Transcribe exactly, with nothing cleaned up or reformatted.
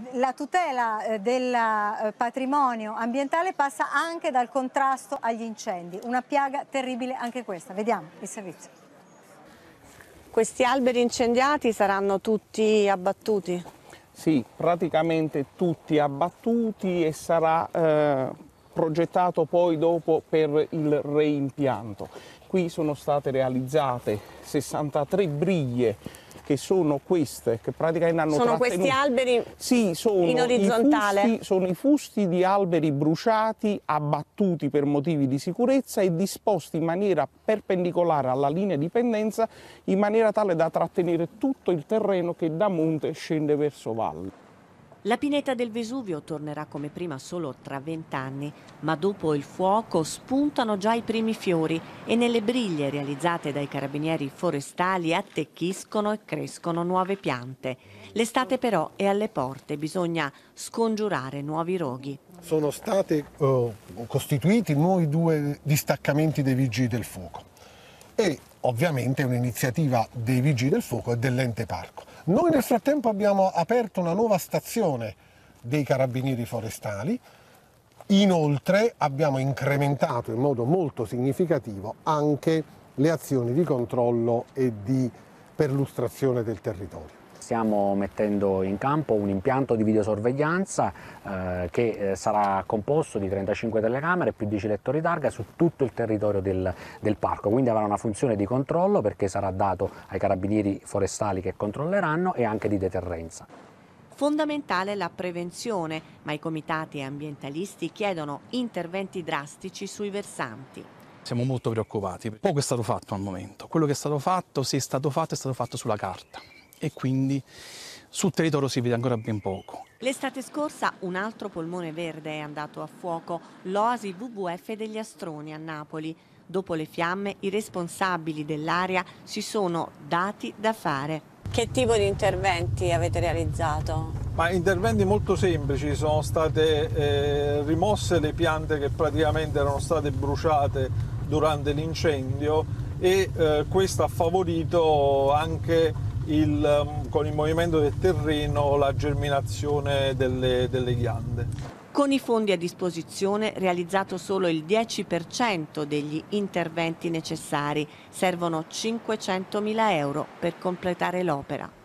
la tutela eh, del eh, patrimonio ambientale passa anche dal contrasto agli incendi, una piaga terribile anche questa. Vediamo il servizio. Questi alberi incendiati saranno tutti abbattuti? Sì, praticamente tutti abbattuti e sarà eh, progettato poi dopo per il reimpianto. Qui sono state realizzate sessantatré briglie, che sono queste, che praticamente hanno Sono trattenuto... questi alberi sì, sono in orizzontale? I fusti, sono i fusti di alberi bruciati, abbattuti per motivi di sicurezza e disposti in maniera perpendicolare alla linea di pendenza, in maniera tale da trattenere tutto il terreno che da monte scende verso valle. La pineta del Vesuvio tornerà come prima solo tra vent'anni, ma dopo il fuoco spuntano già i primi fiori e nelle briglie realizzate dai carabinieri forestali attecchiscono e crescono nuove piante. L'estate però è alle porte, bisogna scongiurare nuovi roghi. Sono stati uh, costituiti nuovi due distaccamenti dei Vigili del Fuoco e ovviamente è un'iniziativa dei Vigili del Fuoco e dell'ente parco. Noi nel frattempo abbiamo aperto una nuova stazione dei Carabinieri Forestali, inoltre abbiamo incrementato in modo molto significativo anche le azioni di controllo e di perlustrazione del territorio. Stiamo mettendo in campo un impianto di videosorveglianza eh, che eh, sarà composto di trentacinque telecamere più dieci lettori targa su tutto il territorio del, del parco, quindi avrà una funzione di controllo perché sarà dato ai carabinieri forestali che controlleranno e anche di deterrenza. Fondamentale la prevenzione, ma i comitati ambientalisti chiedono interventi drastici sui versanti. Siamo molto preoccupati, poco è stato fatto al momento, quello che è stato fatto, se è stato fatto, è stato fatto sulla carta. E quindi sul territorio si vede ancora ben poco. L'estate scorsa un altro polmone verde è andato a fuoco, l'Oasi W W F degli Astroni a Napoli. Dopo le fiamme i responsabili dell'area si sono dati da fare. Che tipo di interventi avete realizzato? Ma interventi molto semplici, sono state eh, rimosse le piante che praticamente erano state bruciate durante l'incendio e eh, questo ha favorito anche Il, con il movimento del terreno la germinazione delle, delle ghiande. Con i fondi a disposizione realizzato solo il dieci per cento degli interventi necessari, servono cinquecentomila euro per completare l'opera.